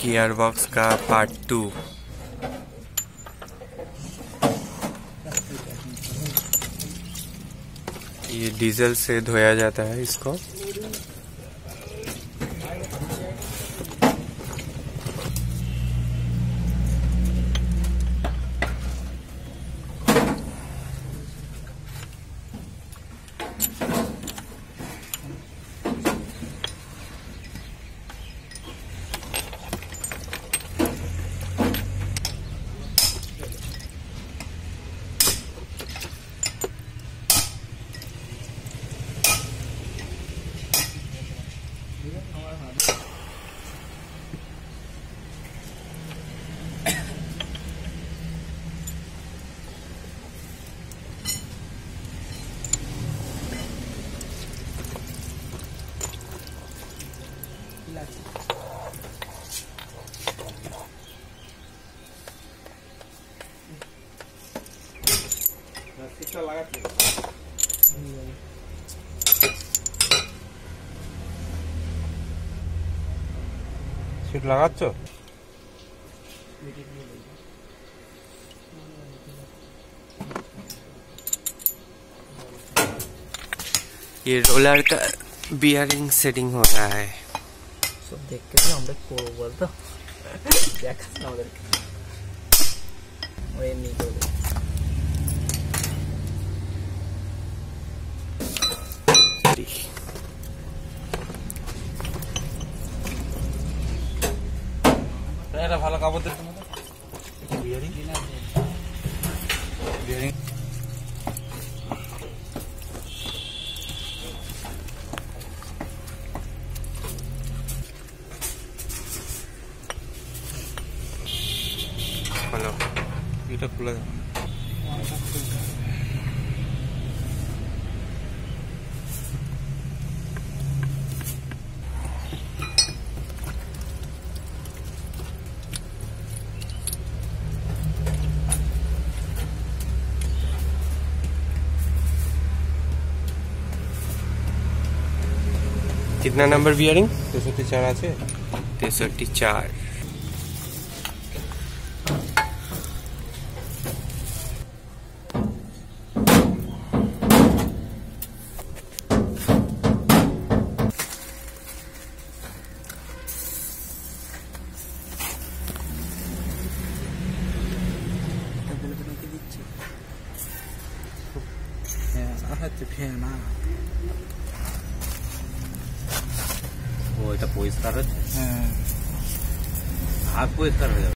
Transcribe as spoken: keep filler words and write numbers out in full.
Gear box का part two. ये diesel से धोया जाता है इसको। সিট লাগাচ্ছ? ये रोलर का बियरिंग सेटिंग हो रहा है। सब देख के तो हम लोग को बोलता क्या करना उधर वो नहीं तो এটা ভালো কাপড় দিতে হবে। বিয়ারিং বিয়ারিং हेलो, এটা খুলে দাও। कितना नंबर बियरिंग? তেষট্টি চার আছে। तेसठी चार। ও এটা পরিষ্কার হচ্ছে। হ্যাঁ, হাত পরিষ্কার হয়ে যাবে।